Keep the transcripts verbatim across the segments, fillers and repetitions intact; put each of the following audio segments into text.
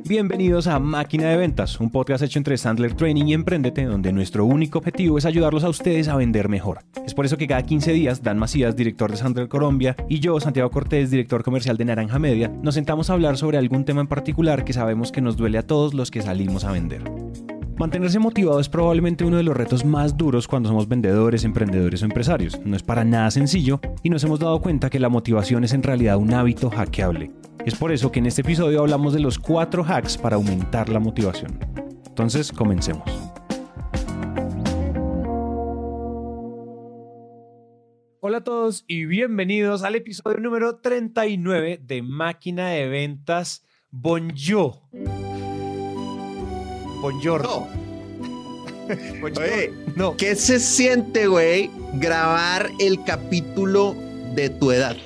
Bienvenidos a Máquina de Ventas, un podcast hecho entre Sandler Training y Emprendete, donde nuestro único objetivo es ayudarlos a ustedes a vender mejor. Es por eso que cada quince días, Dan Macías, director de Sandler Colombia, y yo, Santiago Cortés, director comercial de Naranja Media, nos sentamos a hablar sobre algún tema en particular que sabemos que nos duele a todos los que salimos a vender. Mantenerse motivado es probablemente uno de los retos más duros cuando somos vendedores, emprendedores o empresarios. No es para nada sencillo y nos hemos dado cuenta que la motivación es en realidad un hábito hackeable. Es por eso que en este episodio hablamos de los cuatro hacks para aumentar la motivación. Entonces, comencemos. Hola a todos y bienvenidos al episodio número treinta y nueve de Máquina de Ventas. Bonjour. Buongiorno. No. Oye, no. ¿Qué se siente, güey, grabar el capítulo de tu edad?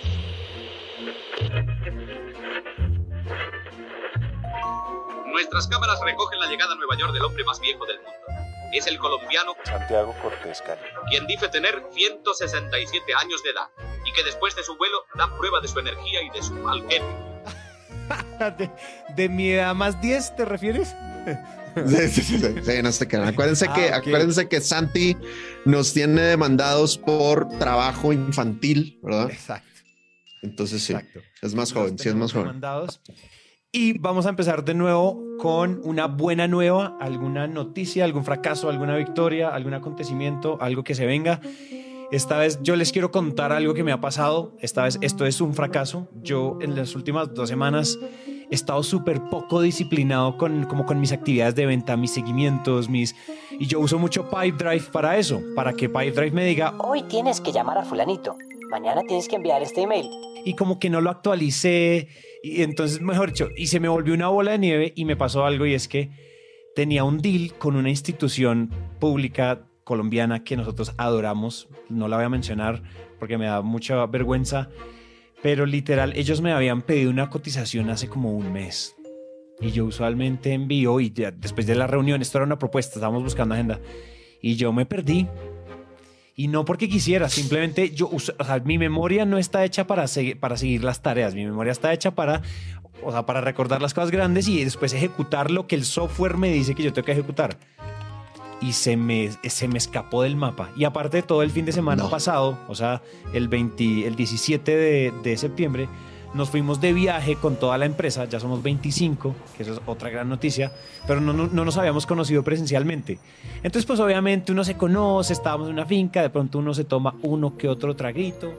Nuestras cámaras recogen la llegada a Nueva York del hombre más viejo del mundo. Es el colombiano Santiago Cortés Cali, quien dice tener ciento sesenta y siete años de edad y que después de su vuelo da prueba de su energía y de su mal genio. ¿De, ¿De mi edad más diez te refieres? Sí, sí, sí, sí, no sé qué. Acuérdense, ah, que, okay. acuérdense que Santi nos tiene demandados por trabajo infantil, ¿verdad? Exacto. Entonces sí, Exacto. es más joven, sí es más joven. Demandados. Y vamos a empezar de nuevo con una buena nueva, alguna noticia, algún fracaso, alguna victoria, algún acontecimiento, algo que se venga. Esta vez yo les quiero contar algo que me ha pasado. Esta vez esto es un fracaso. Yo en las últimas dos semanas he estado súper poco disciplinado con, como con mis actividades de venta, mis seguimientos, mis... Y yo uso mucho Pipedrive para eso, para que Pipedrive me diga: hoy tienes que llamar a fulanito, mañana tienes que enviar este email. Y como que no lo actualicé, y entonces, mejor dicho, y se me volvió una bola de nieve y me pasó algo, y es que tenía un deal con una institución pública colombiana que nosotros adoramos. No la voy a mencionar porque me da mucha vergüenza, pero literal, ellos me habían pedido una cotización hace como un mes. Y yo usualmente envío, y ya después de la reunión, esto era una propuesta, estábamos buscando agenda, y yo me perdí. Y no porque quisiera, simplemente yo, o sea, mi memoria no está hecha para, seguir, para seguir las tareas. Mi memoria está hecha para, o sea, para recordar las cosas grandes y después ejecutar lo que el software me dice que yo tengo que ejecutar. Y se me, se me escapó del mapa. Y aparte de todo, el fin de semana no. pasado, o sea, el, veinte, el diecisiete de, de septiembre, nos fuimos de viaje con toda la empresa. Ya somos veinticinco, que eso es otra gran noticia, pero no, no, no nos habíamos conocido presencialmente. Entonces, pues obviamente uno se conoce, estábamos en una finca, de pronto uno se toma uno que otro traguito,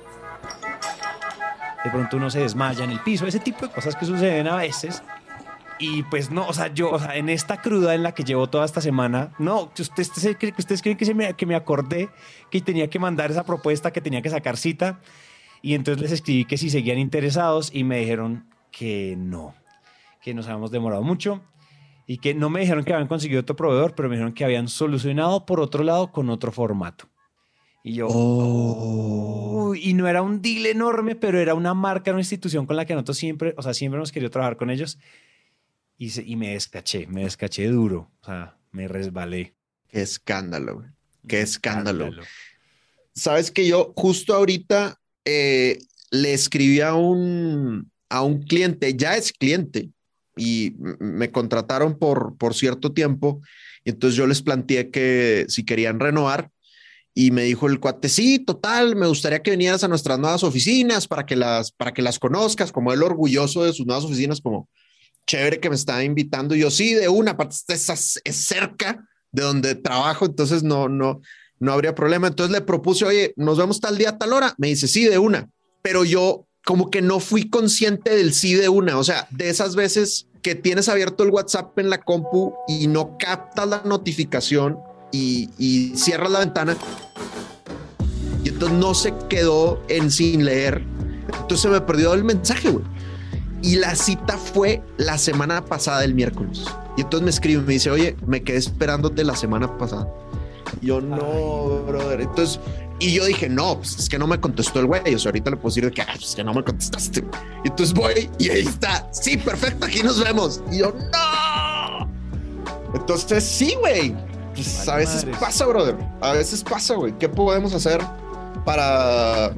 de pronto uno se desmaya en el piso, ese tipo de cosas que suceden a veces. Y pues no, o sea, yo, o sea, en esta cruda en la que llevo toda esta semana, no, ustedes, ustedes, ustedes creen que, se me, que me acordé que tenía que mandar esa propuesta, que tenía que sacar cita. Y entonces les escribí que si seguían interesados y me dijeron que no, que nos habíamos demorado mucho y que no me dijeron que habían conseguido otro proveedor, pero me dijeron que habían solucionado por otro lado con otro formato. Y yo, oh. oh, y no era un deal enorme, pero era una marca, una institución con la que nosotros siempre, o sea, siempre hemos querido trabajar con ellos. Y, se, y me descaché, me descaché duro, o sea, me resbalé. Qué escándalo, güey. Qué escándalo. escándalo. Sabes que yo justo ahorita eh, le escribí a un, a un cliente, ya es cliente, y me contrataron por, por cierto tiempo, y entonces yo les planteé que si querían renovar, y me dijo el cuate: sí, total, me gustaría que vinieras a nuestras nuevas oficinas para que las, para que las conozcas, como él orgulloso de sus nuevas oficinas, como chévere que me está invitando. Y yo, sí, de una, aparte es, es cerca de donde trabajo, entonces no, no, no habría problema. Entonces le propuse: oye, nos vemos tal día, tal hora. Me dice: sí, de una. Pero yo como que no fui consciente del sí de una. O sea, de esas veces que tienes abierto el WhatsApp en la compu y no captas la notificación y, y cierras la ventana. Y entonces no se quedó en sin leer. Entonces se me perdió el mensaje, güey. Y la cita fue la semana pasada, el miércoles. Y entonces me escribe y me dice: oye, me quedé esperándote la semana pasada. Y yo, no, Ay. brother. Entonces, y yo dije: no, pues es que no me contestó el güey. O sea, ahorita le puedo decir que, pues, que no me contestaste. Y entonces voy y ahí está: sí, perfecto, aquí nos vemos. Y yo, no. Entonces, sí, güey. Pues vale, a veces madres. pasa, brother. A veces pasa, güey. ¿Qué podemos hacer para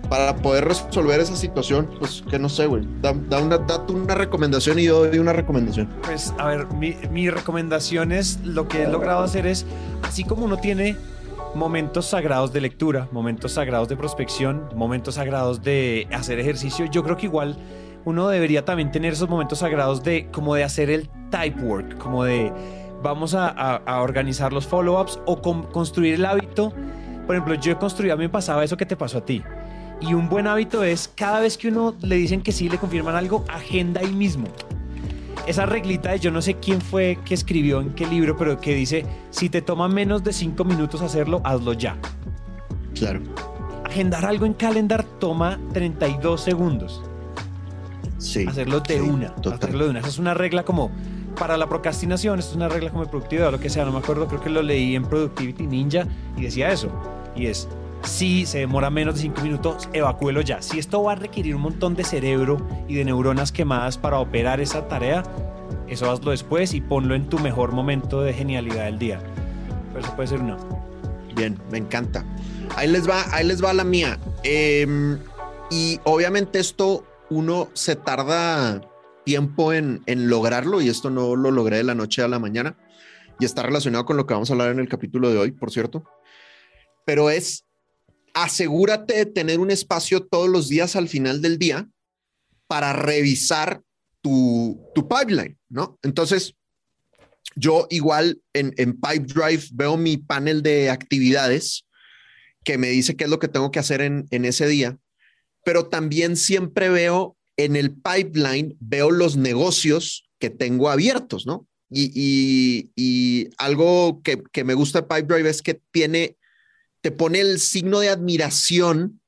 para poder resolver esa situación, pues que no sé, güey, da, da una, da una recomendación y yo doy una recomendación. Pues a ver, mi, mi recomendación es, lo que he logrado hacer es, así como uno tiene momentos sagrados de lectura, momentos sagrados de prospección, momentos sagrados de hacer ejercicio, yo creo que igual uno debería también tener esos momentos sagrados de como de hacer el type work, como de vamos a, a, a organizar los follow-ups o con, construir el hábito. Por ejemplo, yo he construido, a mí me pasaba eso que te pasó a ti. Y un buen hábito es, cada vez que uno le dicen que sí, le confirman algo, agenda ahí mismo. Esa reglita de yo no sé quién fue que escribió en qué libro, pero que dice, si te toma menos de cinco minutos hacerlo, hazlo ya. Claro. Agendar algo en Calendar toma treinta y dos segundos. Sí. Hacerlo de sí, una. total. Hacerlo de una. Esa es una regla como para la procrastinación, esto es una regla como de productividad o lo que sea, no me acuerdo, creo que lo leí en Productivity Ninja y decía eso. Y es, si se demora menos de cinco minutos, evacúelo ya. Si esto va a requerir un montón de cerebro y de neuronas quemadas para operar esa tarea, eso hazlo después y ponlo en tu mejor momento de genialidad del día. Pero eso puede ser uno. Bien, me encanta. Ahí les va, ahí les va la mía. Eh, y obviamente esto uno se tarda tiempo en, en lograrlo, y esto no lo logré de la noche a la mañana, y está relacionado con lo que vamos a hablar en el capítulo de hoy, por cierto. Pero es, asegúrate de tener un espacio todos los días al final del día para revisar tu, tu pipeline, ¿no? Entonces, yo igual en, en Pipedrive veo mi panel de actividades que me dice qué es lo que tengo que hacer en, en ese día, pero también siempre veo en el pipeline, veo los negocios que tengo abiertos, ¿no? Y, y, y algo que, que me gusta de Pipedrive es que tiene, te pone el signo de admiración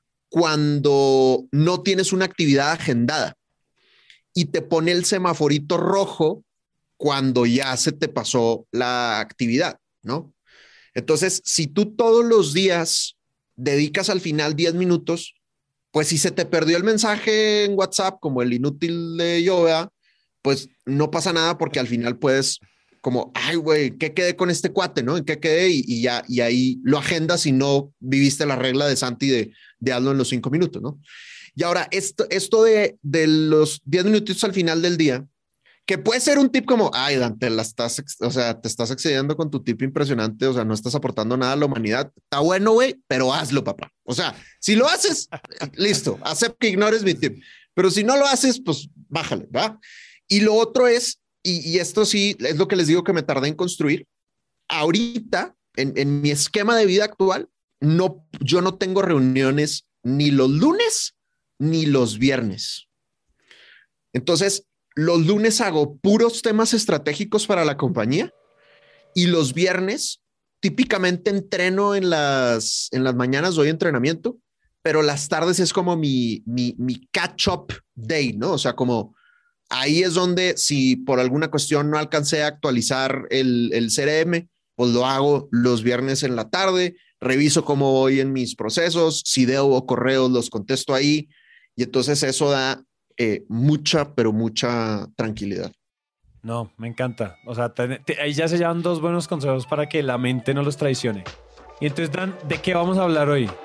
cuando no tienes una actividad agendada, y te pone el semaforito rojo cuando ya se te pasó la actividad, ¿no? Entonces, si tú todos los días dedicas al final diez minutos, pues si se te perdió el mensaje en WhatsApp, como el inútil de yo, ¿verdad? Pues no pasa nada, porque al final puedes como, ay, güey, ¿qué quedé con este cuate, no? ¿En qué quedé? Y, y ya, y ahí lo agendas y no viviste la regla de Santi de, de hazlo en los cinco minutos, ¿no? Y ahora, esto, esto de, de los diez minutitos al final del día, que puede ser un tip como, ay, Dante, la estás, o sea, te estás excediendo con tu tip impresionante, o sea, no estás aportando nada a la humanidad. Está bueno, güey, pero hazlo, papá. O sea, si lo haces, listo, acepto que ignores mi tip. Pero si no lo haces, pues bájale, ¿va? Y lo otro es, y, y esto sí es lo que les digo que me tardé en construir, ahorita, en, en mi esquema de vida actual, no, yo no tengo reuniones ni los lunes ni los viernes. Entonces, los lunes hago puros temas estratégicos para la compañía, y los viernes típicamente entreno en las, en las mañanas, doy entrenamiento, pero las tardes es como mi, mi, mi catch-up day, ¿no? O sea, como ahí es donde, si por alguna cuestión no alcancé a actualizar el, el C R M, pues lo hago los viernes en la tarde, reviso cómo voy en mis procesos, si debo correos los contesto ahí, y entonces eso da Eh, mucha, pero mucha tranquilidad. No, me encanta. O sea, te, te, ahí ya se llevan dos buenos consejos para que la mente no los traicione. Y entonces, Dan, ¿de qué vamos a hablar hoy?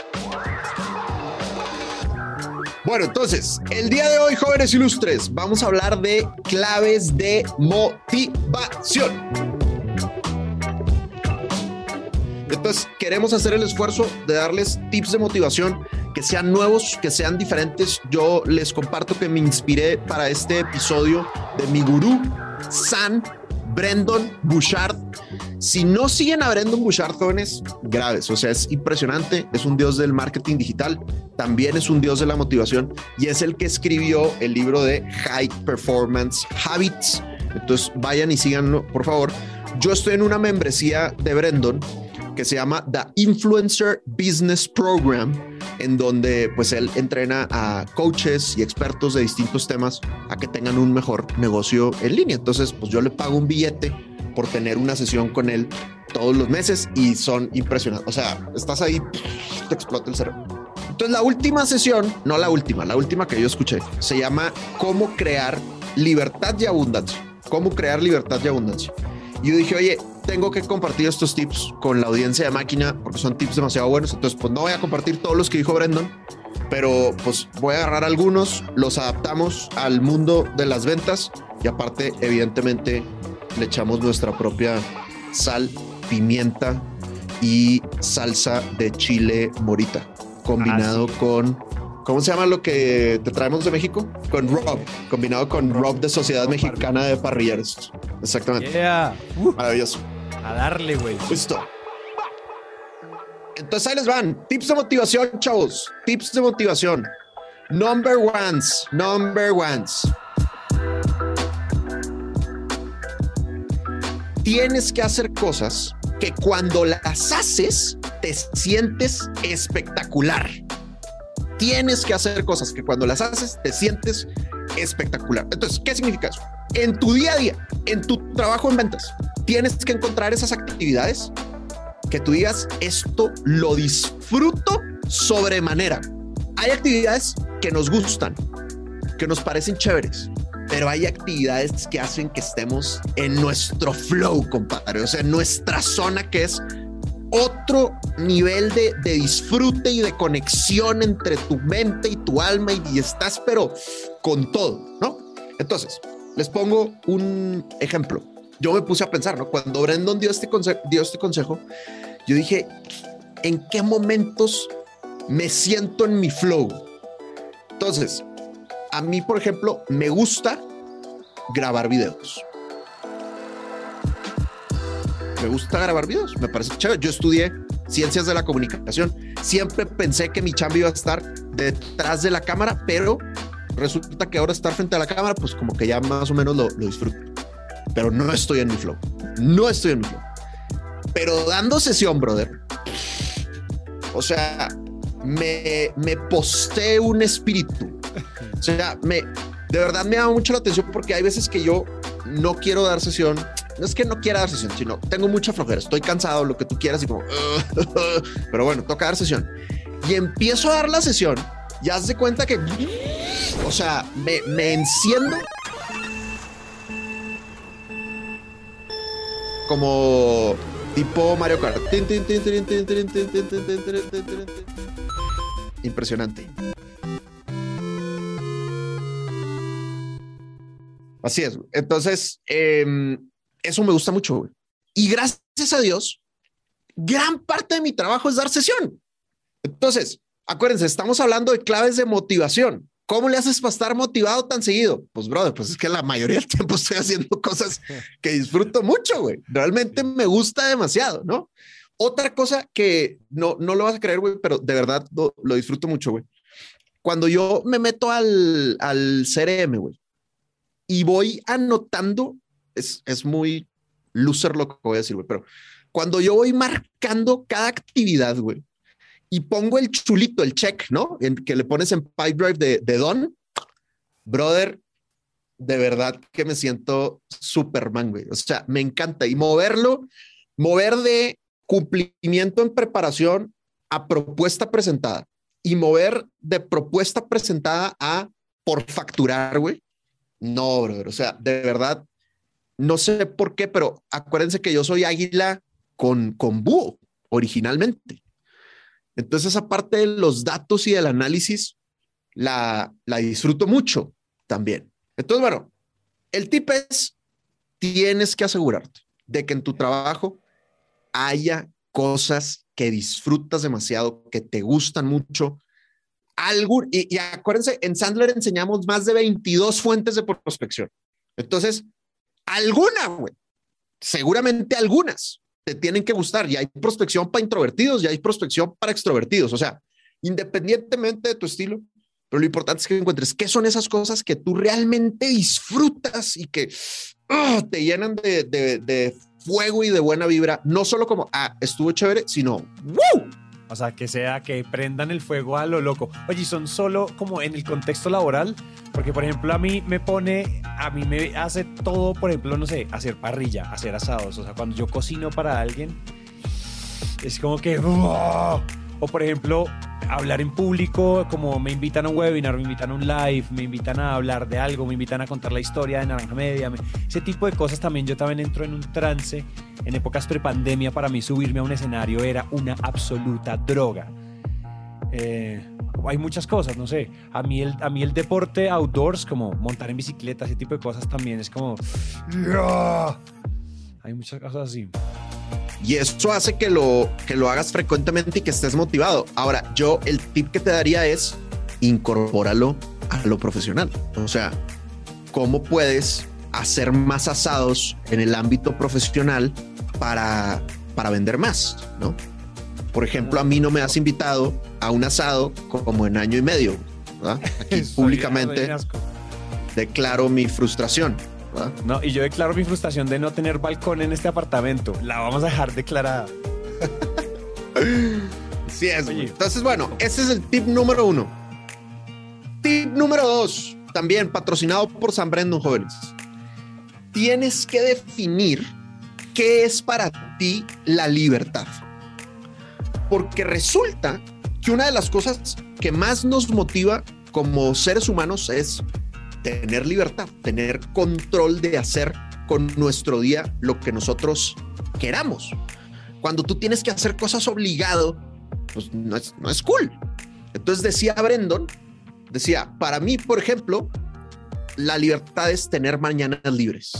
Bueno, entonces, el día de hoy, jóvenes ilustres, vamos a hablar de claves de motivación. Entonces, queremos hacer el esfuerzo de darles tips de motivación que sean nuevos, que sean diferentes. Yo les comparto que me inspiré para este episodio de mi gurú, San Brendon Burchard. Si no siguen a Brendon Burchard, jóvenes, graves. O sea, es impresionante. Es un dios del marketing digital. También es un dios de la motivación. Y es el que escribió el libro de High Performance Habits. Entonces, vayan y síganlo, por favor. Yo estoy en una membresía de Brendon que se llama The Influencer Business Program, en donde pues él entrena a coaches y expertos de distintos temas a que tengan un mejor negocio en línea. Entonces, pues yo le pago un billete por tener una sesión con él todos los meses, y son impresionantes. O sea, estás ahí, te explota el cerebro. Entonces, la última sesión, no la última, la última que yo escuché, se llama Cómo crear libertad y abundancia. Cómo crear libertad y abundancia. Y yo dije, oye, tengo que compartir estos tips con la audiencia de Máquina porque son tips demasiado buenos. Entonces, pues no voy a compartir todos los que dijo Brendon, pero pues voy a agarrar algunos, los adaptamos al mundo de las ventas y aparte, evidentemente, le echamos nuestra propia sal, pimienta y salsa de chile morita, combinado ah, sí. con, ¿cómo se llama lo que te traemos de México? Con Rob, combinado con Rob de Sociedad Mexicana de Parrilleros. Exactamente. Yeah. Uh, Maravilloso. A darle, güey. Listo. Entonces ahí les van. Tips de motivación, chavos. Tips de motivación. Number ones. Number ones. Tienes que hacer cosas que cuando las haces te sientes espectacular. Tienes que hacer cosas que cuando las haces te sientes espectacular. Entonces, ¿qué significa eso? En tu día a día, en tu trabajo en ventas, tienes que encontrar esas actividades que tú digas, esto lo disfruto sobremanera. Hay actividades que nos gustan, que nos parecen chéveres, pero hay actividades que hacen que estemos en nuestro flow, compadre. O sea, en nuestra zona, que es otro nivel de, de disfrute y de conexión entre tu mente y tu alma, y, y estás, pero con todo, ¿no? Entonces, les pongo un ejemplo. Yo me puse a pensar, ¿no? Cuando Brandon dio este, conse- dio este consejo, yo dije, ¿en qué momentos me siento en mi flow? Entonces, a mí, por ejemplo, me gusta grabar videos. Me gusta grabar videos, me parece chévere. Yo estudié ciencias de la comunicación. Siempre pensé que mi chamba iba a estar detrás de la cámara, pero resulta que ahora estar frente a la cámara, pues como que ya más o menos lo, lo disfruto. Pero no estoy en mi flow. No estoy en mi flow. Pero dando sesión, brother, o sea, me, me posté un espíritu. O sea, me, de verdad me llama mucho la atención, porque hay veces que yo no quiero dar sesión. No es que no quiera dar sesión, sino tengo mucha flojera, estoy cansado, lo que tú quieras, y como, uh, uh, pero bueno, toca dar sesión. Y empiezo a dar la sesión y haz de cuenta que, o sea, me, me enciendo como tipo Mario Kart. Impresionante. Así es. Entonces, eh, eso me gusta mucho, güey. Y gracias a Dios, gran parte de mi trabajo es dar sesión. Entonces, acuérdense, estamos hablando de claves de motivación. ¿Cómo le haces para estar motivado tan seguido? Pues, brother, pues es que la mayoría del tiempo estoy haciendo cosas que disfruto mucho, güey. Realmente me gusta demasiado, ¿no? Otra cosa que no, no lo vas a creer, güey, pero de verdad lo, lo disfruto mucho, güey. Cuando yo me meto al, al C R M, güey, y voy anotando, es, es muy loser lo que voy a decir, güey, pero cuando yo voy marcando cada actividad, güey, y pongo el chulito, el check, ¿no? En, que le pones en Pipedrive de, de Don, brother, de verdad que me siento Superman, güey. O sea, me encanta. Y moverlo, mover de cumplimiento en preparación a propuesta presentada, y mover de propuesta presentada a por facturar, güey. No, brother. O sea, de verdad, no sé por qué, pero acuérdense que yo soy águila con, con búho originalmente. Entonces, esa parte de los datos y del análisis la, la disfruto mucho también. Entonces, bueno, el tip es, tienes que asegurarte de que en tu trabajo haya cosas que disfrutas demasiado, que te gustan mucho. Algo, y, y acuérdense, en Sandler enseñamos más de veintidós fuentes de prospección. Entonces, alguna, güey, seguramente algunas te tienen que gustar. Y hay prospección para introvertidos y hay prospección para extrovertidos. O sea, independientemente de tu estilo, pero lo importante es que encuentres qué son esas cosas que tú realmente disfrutas y que uh, te llenan de, de, de fuego y de buena vibra. No solo como, ah, estuvo chévere, sino ¡woo! O sea, que sea que prendan el fuego a lo loco. Oye, son solo como en el contexto laboral, porque por ejemplo a mí me pone, a mí me hace todo, por ejemplo, no sé, hacer parrilla, hacer asados. O sea, cuando yo cocino para alguien, es como que... ¡oh! O por ejemplo, hablar en público, como me invitan a un webinar, me invitan a un live, me invitan a hablar de algo, me invitan a contar la historia de Naranja Media, me, ese tipo de cosas también. Yo también entro en un trance. En épocas prepandemia, para mí subirme a un escenario era una absoluta droga. Eh, hay muchas cosas, no sé. A mí el, a mí el deporte outdoors, como montar en bicicleta, ese tipo de cosas también es como... ¡Yeah! Hay muchas cosas así. Y eso hace que lo, que lo hagas frecuentemente y que estés motivado. Ahora, yo el tip que te daría es incorpóralo a lo profesional. O sea, ¿cómo puedes hacer más asados en el ámbito profesional para, para vender más, ¿no? Por ejemplo, a mí no me has invitado a un asado como en año y medio, ¿verdad? Aquí públicamente declaro mi frustración, ¿verdad? No, y yo declaro mi frustración de no tener balcón en este apartamento. La vamos a dejar declarada. Sí es. Oye. Entonces, bueno, ese es el tip número uno. Tip número dos, también patrocinado por San Brandon, jóvenes. Tienes que definir qué es para ti la libertad. Porque resulta que una de las cosas que más nos motiva como seres humanos es tener libertad, tener control de hacer con nuestro día lo que nosotros queramos. Cuando tú tienes que hacer cosas obligado, pues no es, no es cool. Entonces decía Brandon, decía, para mí, por ejemplo, la libertad es tener mañanas libres.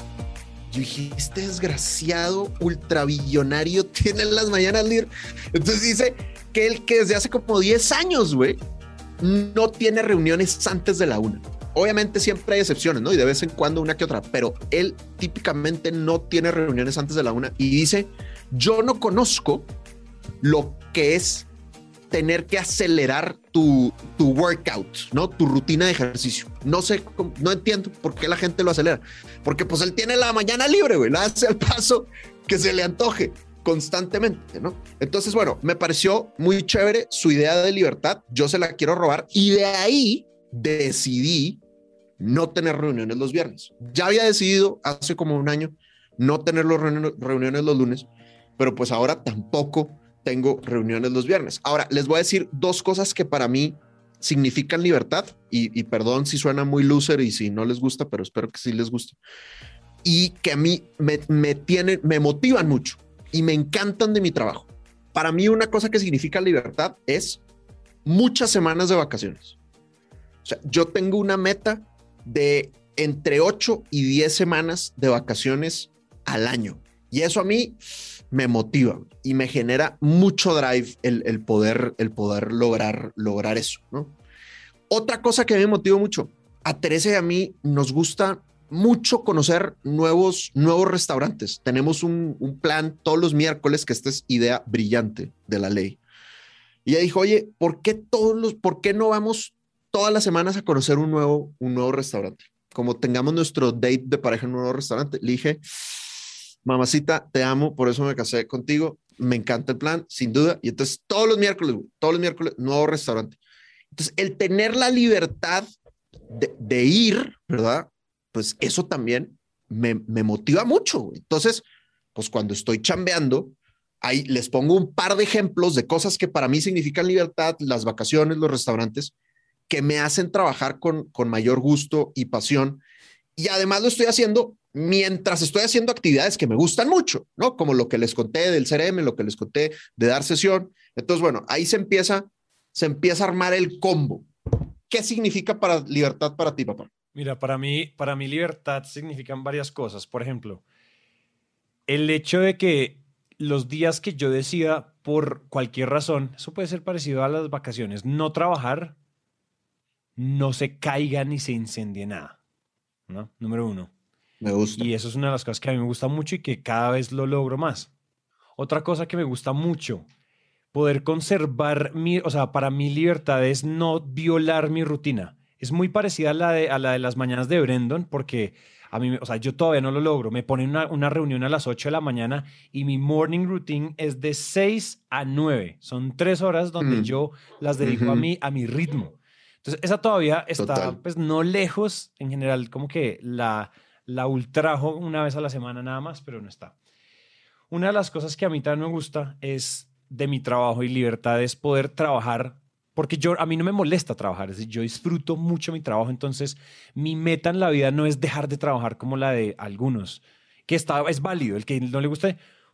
Yo dije, este desgraciado ultrabillonario tiene las mañanas libres. Entonces dice que él, que desde hace como diez años, güey, no tiene reuniones antes de la una. Obviamente siempre hay excepciones, ¿no? Y de vez en cuando una que otra, pero él típicamente no tiene reuniones antes de la una y dice, yo no conozco lo que es tener que acelerar tu, tu workout, ¿no? Tu rutina de ejercicio. No sé, no entiendo por qué la gente lo acelera. Porque pues él tiene la mañana libre, güey. La hace al paso que se le antoje constantemente, ¿no? Entonces, bueno, me pareció muy chévere su idea de libertad. Yo se la quiero robar y de ahí decidí no tener reuniones los viernes. Ya había decidido hace como un año no tener los reuniones, reuniones los lunes, pero pues ahora tampoco tengo reuniones los viernes. Ahora, les voy a decir dos cosas que para mí significan libertad y, y perdón si suena muy loser y si no les gusta, pero espero que sí les guste. Y que a mí me, me tienen, me motivan mucho y me encantan de mi trabajo. Para mí una cosa que significa libertad es muchas semanas de vacaciones. O sea, yo tengo una meta de entre ocho y diez semanas de vacaciones al año. Y eso a mí me motiva y me genera mucho drive el, el, poder, el poder lograr, lograr eso, ¿no? Otra cosa que a mí me motiva mucho, a Teresa y a mí nos gusta mucho conocer nuevos, nuevos restaurantes. Tenemos un, un plan todos los miércoles, que esta es idea brillante de la ley. Y ella dijo, oye, ¿por qué, todos los, ¿por qué no vamos todas las semanas a conocer un nuevo, un nuevo restaurante? Como tengamos nuestro date de pareja en un nuevo restaurante. Le dije, mamacita, te amo, por eso me casé contigo, me encanta el plan, sin duda. Y entonces todos los miércoles, todos los miércoles, nuevo restaurante. Entonces el tener la libertad de, de ir, ¿verdad? Pues eso también me, me motiva mucho. Entonces, pues cuando estoy chambeando, ahí les pongo un par de ejemplos de cosas que para mí significan libertad, las vacaciones, los restaurantes, que me hacen trabajar con, con mayor gusto y pasión. Y además lo estoy haciendo mientras estoy haciendo actividades que me gustan mucho, ¿no? Como lo que les conté del C R M, lo que les conté de dar sesión. Entonces, bueno, ahí se empieza, se empieza a armar el combo. ¿Qué significa para libertad para ti, papá? Mira, para mí, para mí libertad significan varias cosas. Por ejemplo, el hecho de que los días que yo decida por cualquier razón, eso puede ser parecido a las vacaciones, no trabajar, no se caiga ni se incendie nada, ¿no? Número uno. Me gusta. Y eso es una de las cosas que a mí me gusta mucho y que cada vez lo logro más. Otra cosa que me gusta mucho, poder conservar mi, o sea, para mí libertad es no violar mi rutina. Es muy parecida a la de, a la de las mañanas de Brandon porque a mí, o sea, yo todavía no lo logro. Me ponen una, una reunión a las ocho de la mañana y mi morning routine es de seis a nueve. Son tres horas donde mm. yo las dedico uh-huh. a, mí, a mi ritmo. Entonces, esa todavía está, Total. pues, no lejos. En general, como que la... La ultrajo una vez a la semana nada más, pero no está. Una de las cosas que a mí también me gusta es de mi trabajo y libertad es poder trabajar, porque yo, a mí no me molesta trabajar, es decir, yo disfruto mucho mi trabajo, entonces mi meta en la vida no es dejar de trabajar como la de algunos, que está, es válido, el que no le guste,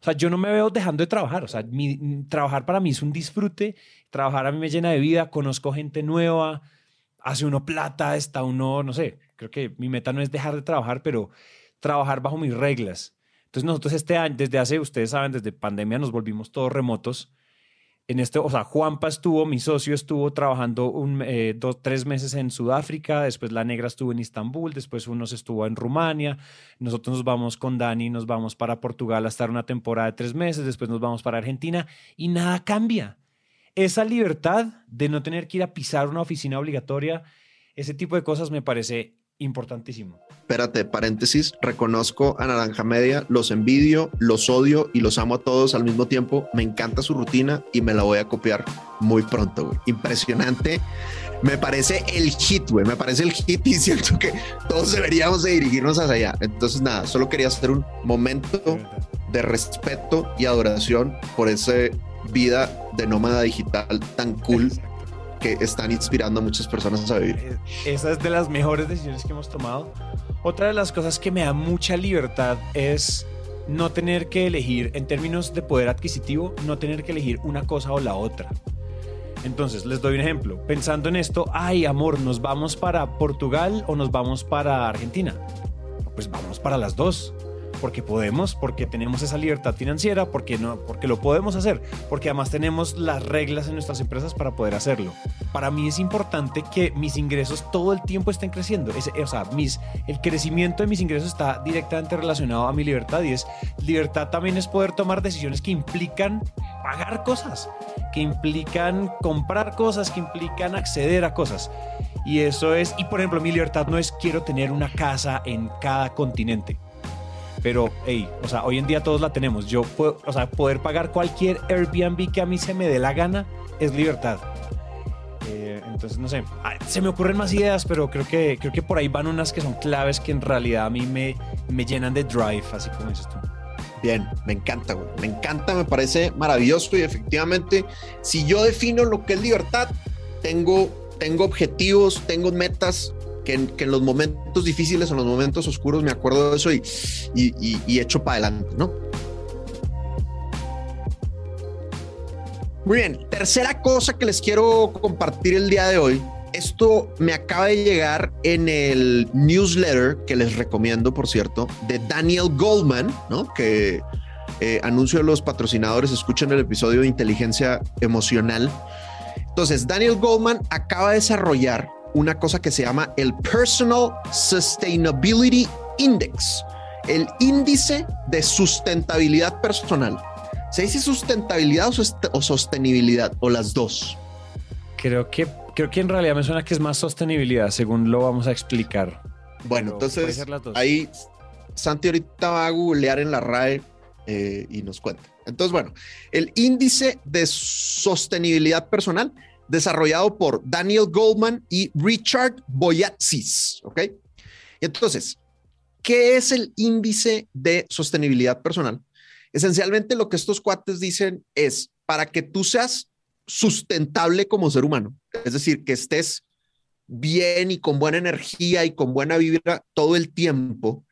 O sea, yo no me veo dejando de trabajar. O sea, mi, trabajar para mí es un disfrute. Trabajar a mí me llena de vida. Conozco gente nueva. Hace uno plata. Está uno, no sé. Creo que mi meta no es dejar de trabajar, pero trabajar bajo mis reglas. Entonces nosotros este año, desde hace, ustedes saben, desde pandemia nos volvimos todos remotos. En este, o sea, Juanpa estuvo, mi socio estuvo trabajando un, eh, dos, tres meses en Sudáfrica, después la negra estuvo en Istambul, después unos estuvo en Rumania, nosotros nos vamos con Dani, nos vamos para Portugal a estar una temporada de tres meses, después nos vamos para Argentina y nada cambia. Esa libertad de no tener que ir a pisar una oficina obligatoria, ese tipo de cosas me parece importantísimo. Espérate, paréntesis, reconozco a Naranja Media, los envidio, los odio y los amo a todos al mismo tiempo. Me encanta su rutina y me la voy a copiar muy pronto, güey. Impresionante. Me parece el hit, güey. Me parece el hit y siento que todos deberíamos de dirigirnos hacia allá. Entonces, nada, solo quería hacer un momento de respeto y adoración por esa vida de nómada digital tan cool que están inspirando a muchas personas a vivir. Esa es de las mejores decisiones que hemos tomado. Otra de las cosas que me da mucha libertad es no tener que elegir, en términos de poder adquisitivo, no tener que elegir una cosa o la otra. Entonces, les doy un ejemplo. Pensando en esto, ay, amor, ¿nos vamos para Portugal o nos vamos para Argentina? Pues vamos para las dos. Porque podemos, porque tenemos esa libertad financiera, porque, no, porque lo podemos hacer, porque además tenemos las reglas en nuestras empresas para poder hacerlo. Para mí es importante que mis ingresos todo el tiempo estén creciendo. Es, o sea, mis, el crecimiento de mis ingresos está directamente relacionado a mi libertad y es libertad también es poder tomar decisiones que implican pagar cosas, que implican comprar cosas, que implican acceder a cosas. Y eso es, y por ejemplo, mi libertad no es quiero tener una casa en cada continente. Pero, hey, o sea, hoy en día todos la tenemos. Yo puedo, o sea, poder pagar cualquier Airbnb que a mí se me dé la gana es libertad. Eh, entonces, no sé, se me ocurren más ideas, pero creo que, creo que por ahí van unas que son claves que en realidad a mí me, me llenan de drive, así como dices tú. Bien, me encanta, güey. Me encanta, me parece maravilloso y efectivamente, si yo defino lo que es libertad, tengo, tengo objetivos, tengo metas. Que en, que en los momentos difíciles, en los momentos oscuros, me acuerdo de eso y, y, y, y echo para adelante, ¿no? Muy bien, tercera cosa que les quiero compartir el día de hoy. Esto me acaba de llegar en el newsletter que les recomiendo, por cierto, de Daniel Goleman, ¿no? Que eh, anuncio a los patrocinadores, escuchen el episodio de inteligencia emocional. Entonces, Daniel Goleman acaba de desarrollar una cosa que se llama el Personal Sustainability Index, el índice de sustentabilidad personal. ¿Se dice sustentabilidad o, sust- o sostenibilidad o las dos? Creo que, creo que en realidad me suena que es más sostenibilidad, según lo vamos a explicar. Bueno, Pero entonces ahí Santi ahorita va a googlear en la R A E eh, y nos cuenta. Entonces, bueno, el índice de sostenibilidad personal desarrollado por Daniel Goleman y Richard Boyatzis, ¿ok? Entonces, ¿qué es el índice de sostenibilidad personal? Esencialmente lo que estos cuates dicen es, para que tú seas sustentable como ser humano, es decir, que estés bien y con buena energía y con buena vibra todo el tiempo,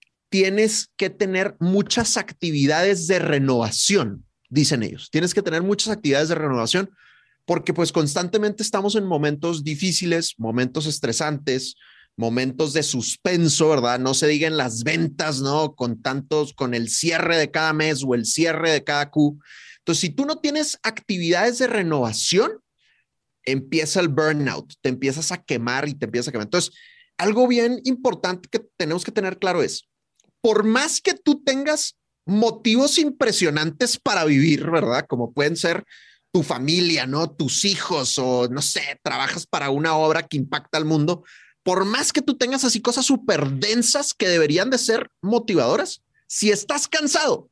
tienes que tener muchas actividades de renovación, dicen ellos. Tienes que tener muchas actividades de renovación porque pues constantemente estamos en momentos difíciles, momentos estresantes, momentos de suspenso, ¿verdad? No se digan las ventas, ¿no? Con tantos, con el cierre de cada mes o el cierre de cada Q. Entonces, si tú no tienes actividades de renovación, empieza el burnout, te empiezas a quemar y te empiezas a quemar. Entonces, algo bien importante que tenemos que tener claro es, por más que tú tengas motivos impresionantes para vivir, ¿verdad? Como pueden ser tu familia, ¿no? Tus hijos o, no sé, trabajas para una obra que impacta al mundo. Por más que tú tengas así cosas súper densas que deberían de ser motivadoras, si estás cansado,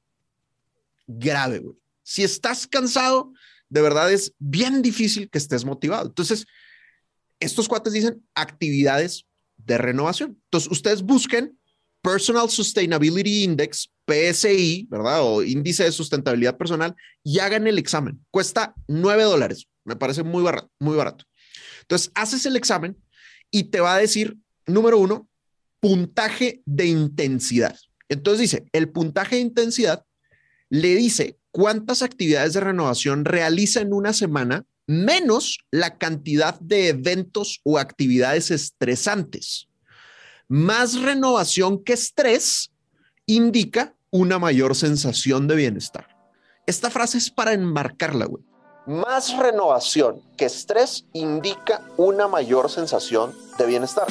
grave, güey. Si estás cansado, de verdad es bien difícil que estés motivado. Entonces, estos cuates dicen actividades de renovación. Entonces, ustedes busquen Personal Sustainability Index, P S I, ¿verdad? O índice de sustentabilidad personal y hagan el examen. Cuesta nueve dólares. Me parece muy barato, muy barato. Entonces, haces el examen y te va a decir, número uno, puntaje de intensidad. Entonces dice, el puntaje de intensidad le dice cuántas actividades de renovación realiza en una semana, menos la cantidad de eventos o actividades estresantes. Más renovación que estrés indica una mayor sensación de bienestar. Esta frase es para enmarcarla, güey. Más renovación que estrés indica una mayor sensación de bienestar.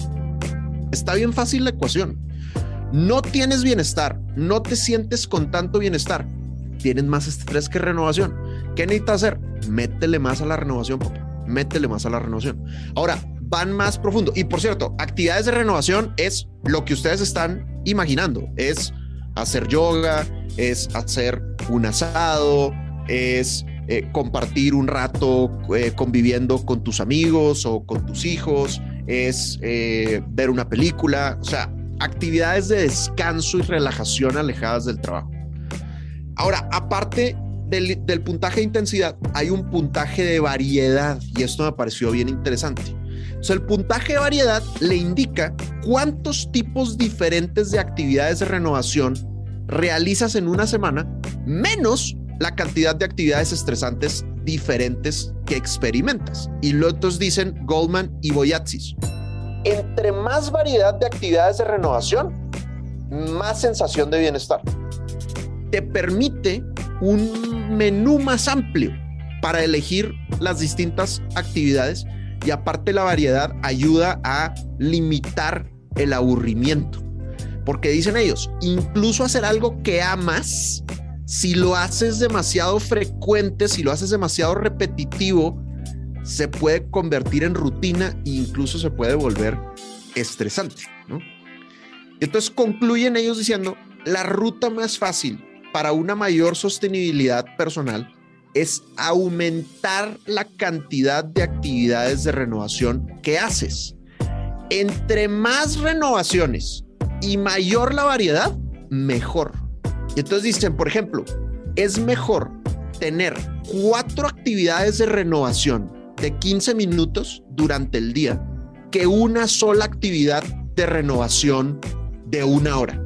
Está bien fácil la ecuación. No tienes bienestar, no te sientes con tanto bienestar, tienes más estrés que renovación. ¿Qué necesitas hacer? Métele más a la renovación, papá. Métele más a la renovación. Ahora, van más profundo. Y por cierto, actividades de renovación es lo que ustedes están imaginando. Es hacer yoga, es hacer un asado, es eh, compartir un rato eh, conviviendo con tus amigos o con tus hijos, es eh, ver una película, o sea, actividades de descanso y relajación alejadas del trabajo. Ahora, aparte del, del puntaje de intensidad, hay un puntaje de variedad y esto me pareció bien interesante. O sea, el puntaje de variedad le indica cuántos tipos diferentes de actividades de renovación realizas en una semana, menos la cantidad de actividades estresantes diferentes que experimentas. Y los otros dicen Goldman y Boyatzis. Entre más variedad de actividades de renovación, más sensación de bienestar. Te permite un menú más amplio para elegir las distintas actividades y aparte la variedad ayuda a limitar el aburrimiento. Porque dicen ellos, incluso hacer algo que amas, si lo haces demasiado frecuente, si lo haces demasiado repetitivo, se puede convertir en rutina e incluso se puede volver estresante, ¿no? Entonces concluyen ellos diciendo, la ruta más fácil para una mayor sostenibilidad personal es aumentar la cantidad de actividades de renovación que haces. Entre más renovaciones y mayor la variedad, mejor. Y entonces dicen, por ejemplo, es mejor tener cuatro actividades de renovación de quince minutos durante el día que una sola actividad de renovación de una hora.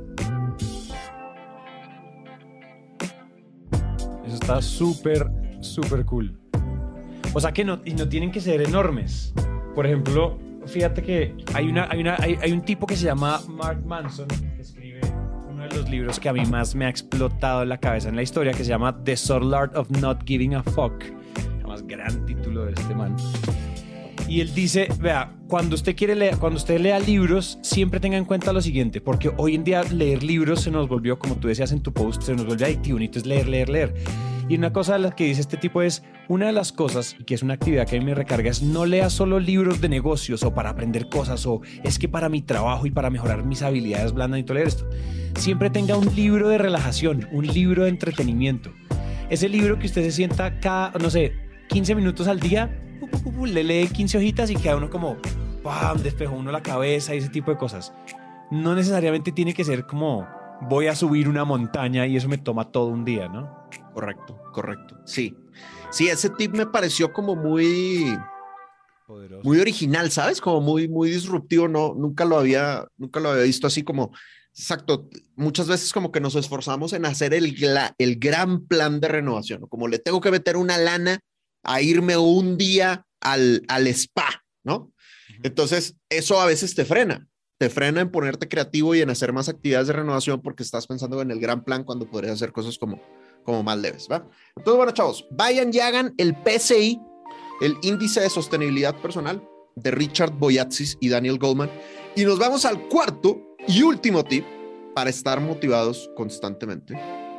Eso está súper, súper cool. O sea que no, y no tienen que ser enormes. Por ejemplo, fíjate que hay, una, hay, una, hay, hay un tipo que se llama Mark Manson, que escribe uno de los libros que a mí más me ha explotado la cabeza en la historia, que se llama The Subtle Art of Not Giving a Fuck. El más gran título de este man. Y él dice, vea, cuando usted quiere leer, cuando usted lea libros, siempre tenga en cuenta lo siguiente, porque hoy en día leer libros se nos volvió, como tú decías en tu post, se nos volvió adictivo, entonces leer, leer, leer. Y una cosa de las que dice este tipo es, una de las cosas, y que es una actividad que a mí me recarga, es no lea solo libros de negocios o para aprender cosas, o es que para mi trabajo y para mejorar mis habilidades blandas necesito leer esto. Siempre tenga un libro de relajación, un libro de entretenimiento. Ese libro que usted se sienta cada, no sé, quince minutos al día, le lee quince hojitas y queda uno como ¡pam! Despejó uno la cabeza y ese tipo de cosas. No necesariamente tiene que ser como voy a subir una montaña y eso me toma todo un día, ¿no? Correcto, correcto. Sí, sí, ese tip me pareció como muy poderoso, muy original, ¿sabes? Como muy, muy disruptivo. No, nunca lo había, nunca lo había visto así como, exacto. Muchas veces como que nos esforzamos en hacer el, el gran plan de renovación, como le tengo que meter una lana a irme un día al, al spa, ¿no? Entonces, eso a veces te frena, te frena en ponerte creativo y en hacer más actividades de renovación porque estás pensando en el gran plan cuando podrías hacer cosas como, como más leves, ¿va? Entonces, bueno, chavos, vayan y hagan el P S I, el Índice de Sostenibilidad Personal de Richard Boyatzis y Daniel Goleman, y nos vamos al cuarto y último tip para estar motivados constantemente.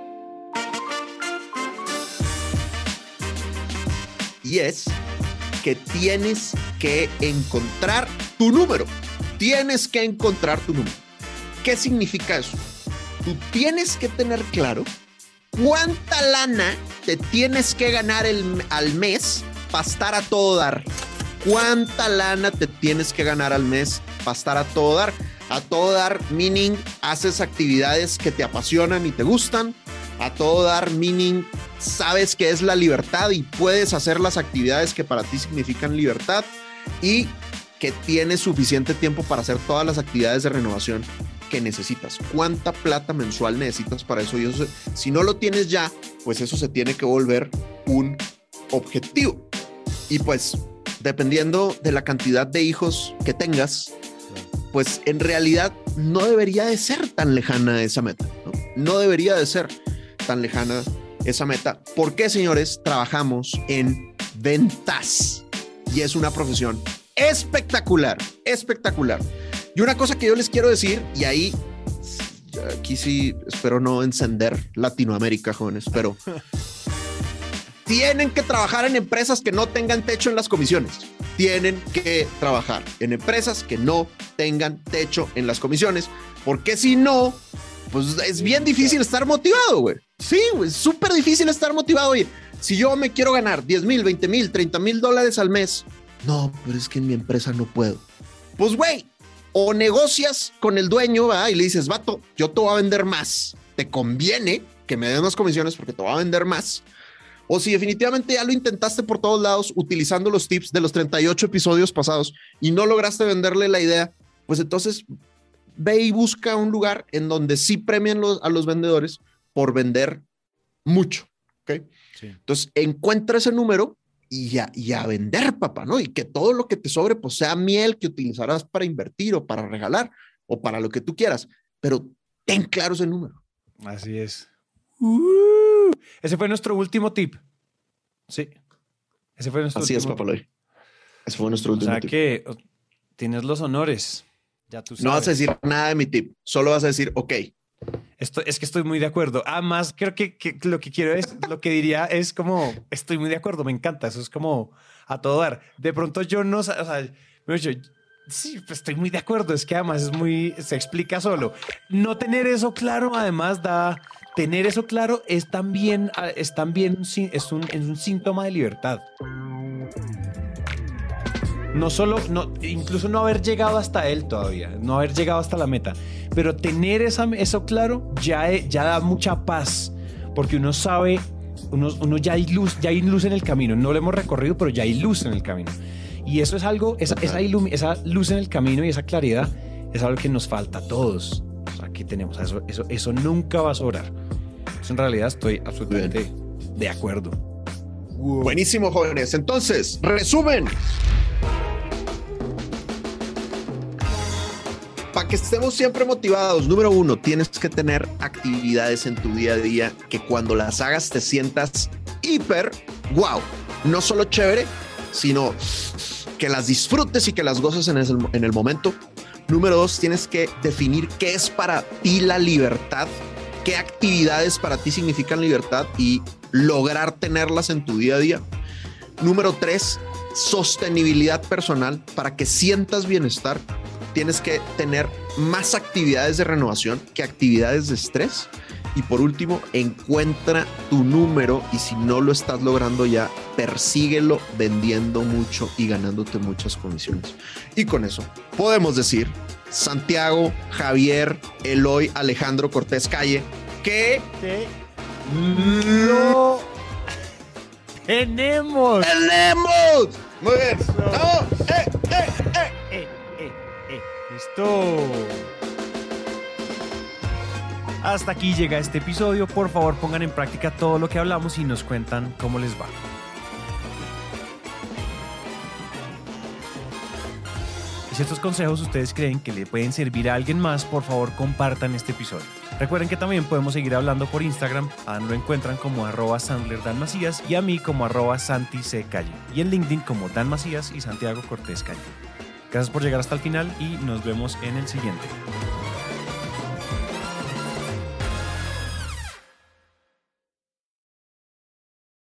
Y es que tienes que encontrar tu número. Tienes que encontrar tu número. ¿Qué significa eso? Tú tienes que tener claro cuánta lana te tienes que ganar el, al mes para estar a todo dar. ¿Cuánta lana te tienes que ganar al mes para estar a todo dar? A todo dar, meaning, haces actividades que te apasionan y te gustan. A todo dar, meaning, sabes que es la libertad y puedes hacer las actividades que para ti significan libertad y que tienes suficiente tiempo para hacer todas las actividades de renovación que necesitas, cuánta plata mensual necesitas para eso. Y eso, si no lo tienes ya, pues eso se tiene que volver un objetivo. Y pues, dependiendo de la cantidad de hijos que tengas, pues en realidad no debería de ser tan lejana esa meta, ¿no? No debería de ser tan lejana esa meta. ¿Por qué, señores? Trabajamos en ventas y es una profesión espectacular, espectacular. Y una cosa que yo les quiero decir, y ahí, aquí sí espero no encender Latinoamérica, jóvenes, pero tienen que trabajar en empresas que no tengan techo en las comisiones. Tienen que trabajar en empresas que no tengan techo en las comisiones, porque si no, pues es bien difícil estar motivado, güey. Sí, güey, es súper difícil estar motivado. Oye, si yo me quiero ganar diez mil, veinte mil, treinta mil dólares al mes, no, pero es que en mi empresa no puedo. Pues, güey, o negocias con el dueño, ¿verdad? Y le dices, vato, yo te voy a vender más. Te conviene que me den más comisiones porque te voy a vender más. O si definitivamente ya lo intentaste por todos lados utilizando los tips de los treinta y ocho episodios pasados y no lograste venderle la idea, pues entonces ve y busca un lugar en donde sí premian los, a los vendedores por vender mucho, ¿ok? Sí. Entonces encuentra ese número y a, y a vender, papá, ¿no? Y que todo lo que te sobre pues sea miel que utilizarás para invertir o para regalar o para lo que tú quieras, pero ten claro ese número. Así es. Uh, ese fue nuestro último tip. Sí. Ese fue nuestro Así último es, Papaloy. Ese fue nuestro último tip. O sea que tienes los honores. Ya tú sabes. No vas a decir nada de mi tip. Solo vas a decir, ok. Esto, es que estoy muy de acuerdo. Además, creo que, que lo que quiero es, lo que diría es como, estoy muy de acuerdo, me encanta. Eso es como a todo dar. De pronto yo no, o sea, me he dicho, sí, pues estoy muy de acuerdo. Es que además es muy, se explica solo. No tener eso claro, además da... Tener eso claro es también, es también es un, es un síntoma de libertad. No solo, no, incluso no haber llegado hasta él todavía, no haber llegado hasta la meta, pero tener esa, eso claro ya, ya da mucha paz, porque uno sabe, uno, uno ya hay luz, ya hay luz en el camino. No lo hemos recorrido, pero ya hay luz en el camino. Y eso es algo, esa, esa, ilum, esa luz en el camino y esa claridad es algo que nos falta a todos. Aquí tenemos eso, eso, eso nunca va a sobrar. Eso en realidad estoy absolutamente Bien. de acuerdo. Wow. Buenísimo, jóvenes. Entonces, resumen. Para que estemos siempre motivados, número uno, tienes que tener actividades en tu día a día que cuando las hagas te sientas hiper wow. No solo chévere, sino que las disfrutes y que las goces en el, en el momento. Número dos, tienes que definir qué es para ti la libertad, qué actividades para ti significan libertad y lograr tenerlas en tu día a día. Número tres, sostenibilidad personal. Para que sientas bienestar, tienes que tener más actividades de renovación que actividades de estrés. Y por último, encuentra tu número y si no lo estás logrando ya, persíguelo vendiendo mucho y ganándote muchas comisiones. Y con eso podemos decir, Santiago, Javier, Eloy, Alejandro Cortés Calle, que lo tenemos. ¡Tenemos! Muy bien. ¡No! ¡Eh, eh, eh! ¡Eh, eh, eh! ¡Listo! Hasta aquí llega este episodio. Por favor, pongan en práctica todo lo que hablamos y nos cuentan cómo les va. Y si estos consejos ustedes creen que le pueden servir a alguien más, por favor, compartan este episodio. Recuerden que también podemos seguir hablando por Instagram. A Dan lo encuentran como arroba Sandler Dan Macías y a mí como arroba Santi C. Calle. Y en LinkedIn como Dan Macías y Santiago Cortés Calle. Gracias por llegar hasta el final y nos vemos en el siguiente.